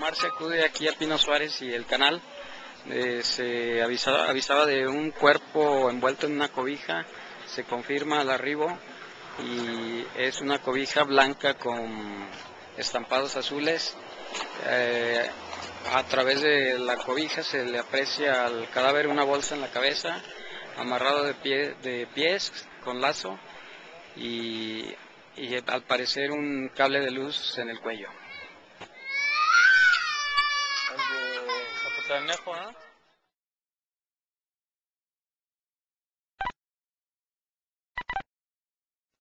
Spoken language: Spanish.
Omar se acude aquí a Pino Suárez y el canal. Se avisaba de un cuerpo envuelto en una cobija, se confirma al arribo y es una cobija blanca con estampados azules. A través de la cobija se le aprecia al cadáver una bolsa en la cabeza, amarrado de pies con lazo y al parecer un cable de luz en el cuello. El de Zapotanejo, ¿no?